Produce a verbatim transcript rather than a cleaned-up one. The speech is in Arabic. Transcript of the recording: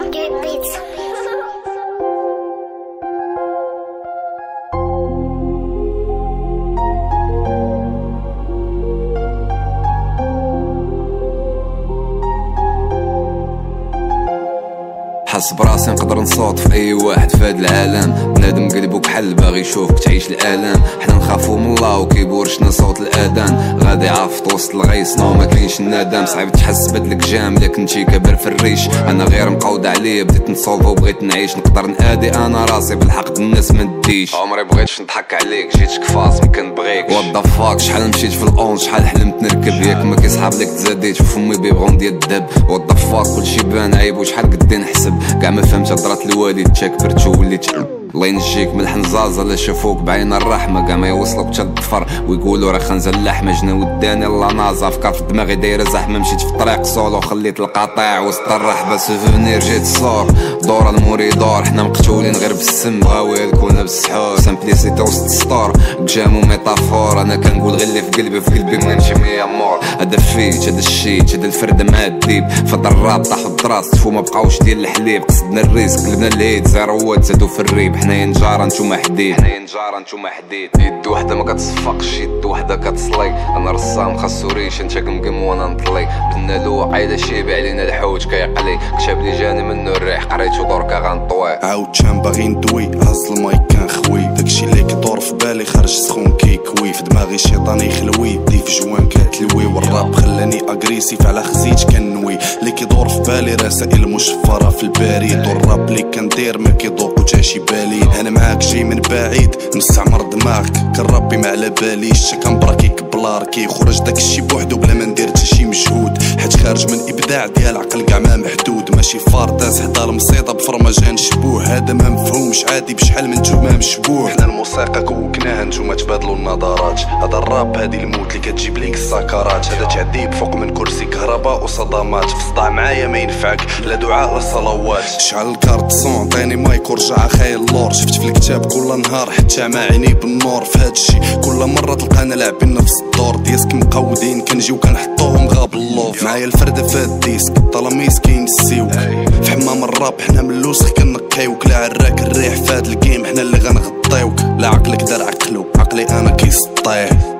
Get beats. حس براسي نقدر نصوت في اي واحد في هاد العالم. بنادم قلبو بحال باغي يشوفك تعيش الالام. حنا نخافو من الله وكيبورشنا صوت الاذان. غادي عافط وسط الغيص نو ما كاينش الندم. صعيب تحس بدلك جام الا كنتي كبر في الريش. انا غير مقودة عليا بديت نصوب وبغيت نعيش. نقدر نادي انا راسي بالحق الناس ما نديش. عمري بغيتش نضحك عليك جيتك فاص ما كنبغيكش. وات فاك شحال مشيت في الاون شحال حلمت نركب. ياك ما كيصحاب لك تزاديت وفمي بيبغون ديال الدب. وات فاك كلشي بان عيب وشحال قدي نحسب. كاع ما فهمت هضرات الوالد تكبرت وليت. الله ينجيك من الحنزازة لا شافوك بعين الرحمة. كاع ما يوصلوك حتى الظفر ويقولوا راه خنزة اللحمة. جنا وداني الله نازا افكار في دماغي دايرة زحمة. مشيت في الطريق سولو خليت القطيع وسط الرحبة. سوفونير جيت الصور دور الموريدور. حنا مقتولين غير بالسم غاوي الكونة بالسحور. سامبليسيتي وسط السطور بجامو ميتافور. انا كنقول غير اللي في قلبي في قلبي ما نمشي مية مور. هدا فيت هدا الشيت هدا الفردة مع الديب. فضل الراب طاحو الدراس تفو ما بقاوش ديال الحليب. قصدنا الريسك قلبنا الهيد زيرو وات زادو في الريب. حنايا نجارة نتوما حديد حنايا نجارة نتوما حديد. يد وحدة ما كتصفقش يد وحدة كتصلي. انا رسام خاصو ريش انت كمقم وانا نطلي. بدنا له عايدة شيبي علينا الحوت كيقلي. كتاب لي جاني منو الريح قريتو دركا غنطوي. عاود شام باغي ندوي هز المايك كنخوي. داكشي اللي كيدور في بالي خرج سخون كيكوي. في دماغي شيطاني يخلوي يدي في جوان كتلوي. والراب خلاني اغريسيف على خزيت كنوي. اللي كيدور في بالي رسائل مشفرة في البريد. والراب اللي كندير ما كيدوق تا شي بالي. انا معاك جاي من بعيد نستعمر دماغك. كنربي ما على باليش كنبراكيك بلار. كيخرج داكشي بوحدو بلا ما ندير حتى شي مجهود. حيت خارج من ابداع ديال عقل كاع ما محدود. ماشي فارداس حدا المصيطة بفرمجان شبوه. هذا ما مفهومش عادي بشحال من نتوما مشبوه. حنا الموسيقى كوكناها نتوما تبادلوا النظرات. هذا الراب هادي الموت اللي كتجيب ليك السكرات. هذا تعذيب فوق من كرسي كهرباء وصدمات. في صداع معايا ما ينفعك لا دعاء لا صلوات. شعل الكارت صون عطيني مايك ورجع خايل اللور. شفت في الكتاب كل نهار حتى مع عيني بالنور. في هادشي كل مرة تلقانا لاعبين نفس الدور. ديسك مقودين كنجيو كنحطوهم غاب اللوف. معايا الفردة في هاد الديسك الطلاميس كينسيو. في حمام الراب حنا من اللوسخ كنقيوك. لا عراك الريح في هاد الجيم حنا اللي غنغطيوك. لا عقلك دار عقلو عقلي انا كيسطيه.